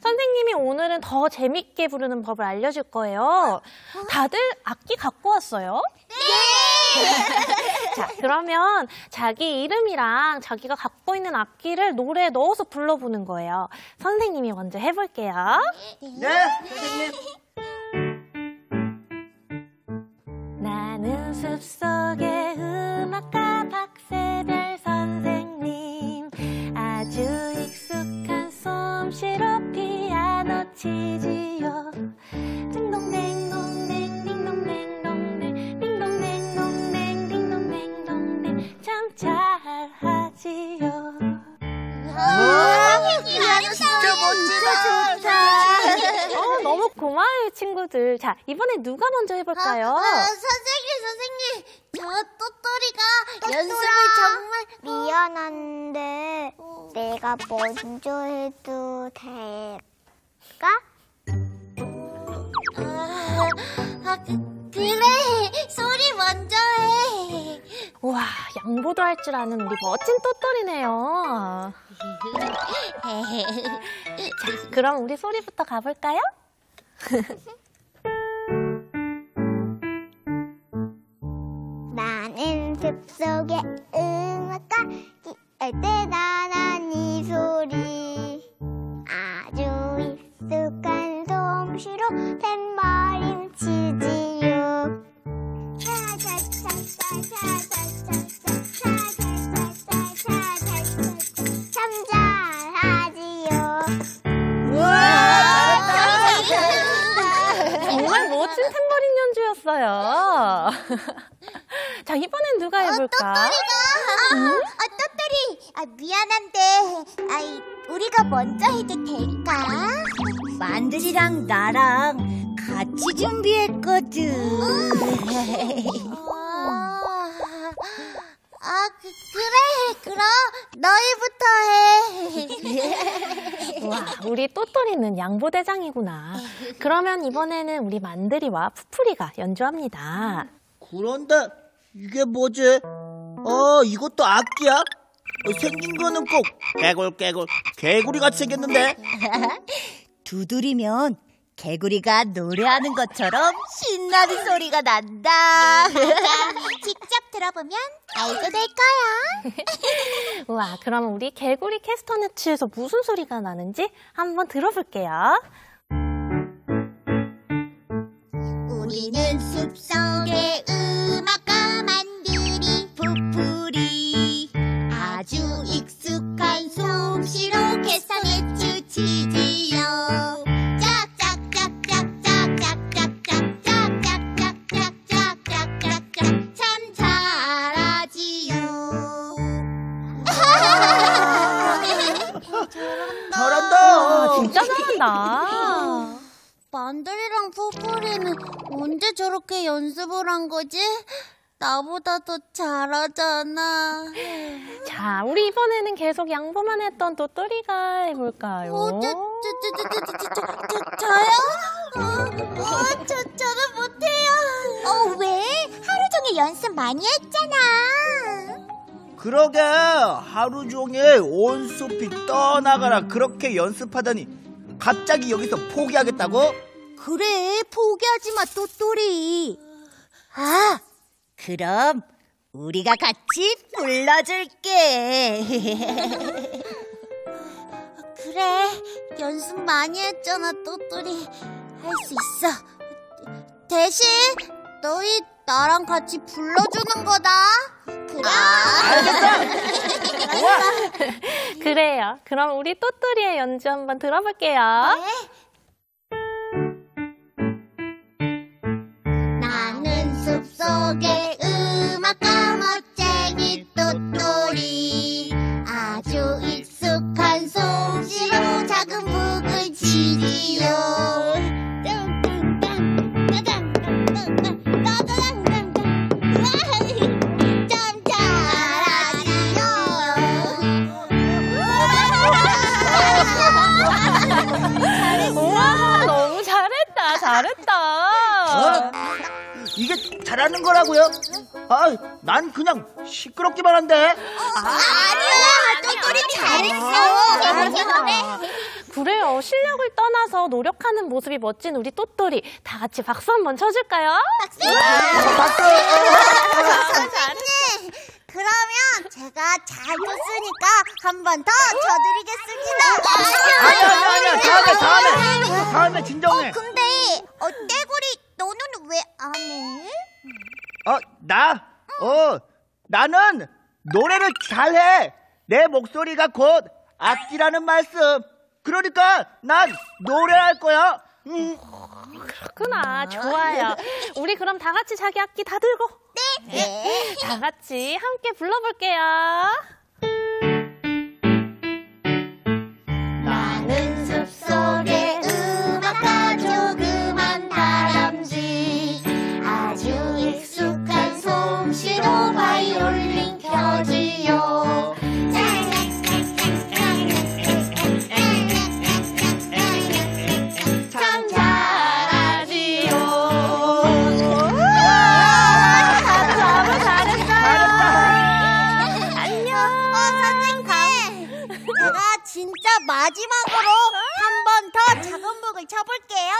선생님이 오늘은 더 재밌게 부르는 법을 알려줄 거예요. 다들 악기 갖고 왔어요? 네! 자, 그러면 자기 이름이랑 자기가 갖고 있는 악기를 노래에 넣어서 불러보는 거예요. 선생님이 먼저 해볼게요. 네, 선생님. 나는 숲속의 음악가 박세별 선생님, 아주 익숙한 솜씨로 피아노 치지요. 딩동댕동댕 딩동댕동댕 딩동댕동댕 딩동댕동댕 참 잘하지요. 진짜 멋지다. 너무 고마워요, 친구들. 자, 이번에 누가 먼저 해볼까요? 선생님, 저 또또리가 연습을 정말 미안한데 내가 먼저 해도 될까? 그래, 소리 먼저 해. 우와, 양보도 할 줄 아는 우리 멋진 또또리네요. 자, 그럼 우리 소리부터 가볼까요? 나는 숲속의 음악가 대단한 이 소리, 아주 익숙한 솜씨로 탬버린 치지요. 참 잘하지요. 정말 멋진 탬버린 연주였어요. 자, 이번엔 누가 해볼까? 또또리, 미안한데, 우리가 먼저 해도 될까? 만들이랑 나랑 같이 준비했거든. 그래, 그럼 너희부터 해. 와, 우리 또또리는 양보대장이구나. 그러면 이번에는 우리 만들이와 푸풀이가 연주합니다. 그런데 이게 뭐지? 이것도 악기야? 생긴 거는 꼭 깨굴깨굴 개구리같이 생겼는데? 두드리면 개구리가 노래하는 것처럼 신나는 소리가 난다. 직접 들어보면 알게 될 거야. 우와, 그럼 우리 개구리 캐스터네츠에서 무슨 소리가 나는지 한번 들어볼게요. 우리는 숲속의 음악가 만들이 푸풀이 아주 익숙한 솜씨로 캐스터네츠 치지요. 짝짝짝짝짝짝짝짝짝짝짝짝짝짝짝짝짝 참 잘하지요. 잘한다. 진짜 잘한다. 만들이랑 푸푸리는 언제 저렇게 연습을 한 거지? 나보다 더 잘하잖아. 자, 우리 이번에는 계속 양보만 했던 또또리가 해볼까요? 저요? 저는 못해요. 왜? 하루 종일 연습 많이 했잖아. 그러게, 하루 종일 온 숲이 떠나가라 그렇게 연습하더니 갑자기 여기서 포기하겠다고? 그래, 포기하지 마, 또또리. 그럼 우리가 같이 불러줄게. 그래, 연습 많이 했잖아, 또또리. 할 수 있어. 대신 너희 나랑 같이 불러주는 거다. 그래? 그래요. 그럼 우리 또또리의 연주 한번 들어볼게요. 나는 숲속의 음악가 멋쟁이 또또리, 아주 익숙한 솜씨로 작은 북을 치지요. 참 잘하지요. 우와, 너무 잘했다. 이게 잘하는 거라고요? 난 그냥 시끄럽기만 한데. 아니야, 또또리 잘했어. 그래요. 실력을 떠나서 노력하는 모습이 멋진 우리 또또리. 다 같이 박수 한번 쳐줄까요? 선생님, 그러면 제가 잘 줬으니까 한 번 더 쳐드리겠습니다. 아니야. 다음에 진정해. 근데 떼구리 너는 왜 안 해? 나는 노래를 잘해. 내 목소리가 곧 악기라는 말씀. 그러니까 난 노래할 거야. 그렇구나. 좋아요. 우리 그럼 다 같이 자기 악기 다 들고. 네. 다 같이 함께 불러볼게요. 나는 숲속의 음악가 조그만 다람쥐 아주 익숙한 솜씨로 바이올린 켜지요 참 잘하지요 너무 잘했어. 안녕. 선생님 제가 진짜 마지막으로 한 번 더 작은 북을 쳐볼게요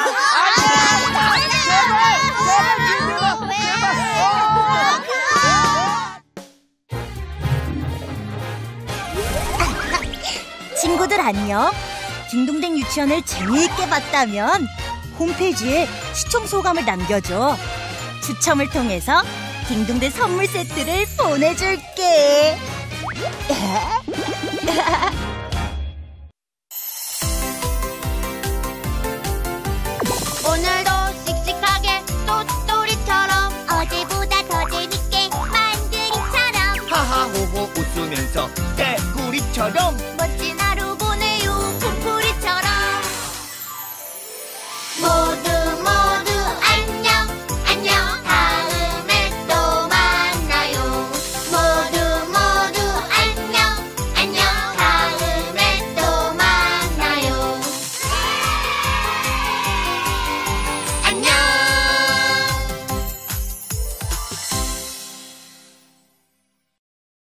친구들 안녕. 딩동댕 유치원을 재미있게 봤다면 홈페이지에 시청 소감을 남겨줘. 추첨을 통해서 딩동댕 선물 세트를 보내줄게. 오늘도 씩씩하게 또또리처럼 어제보다 더 재밌게 만들이처럼 하하호호 웃으면서 개구리처럼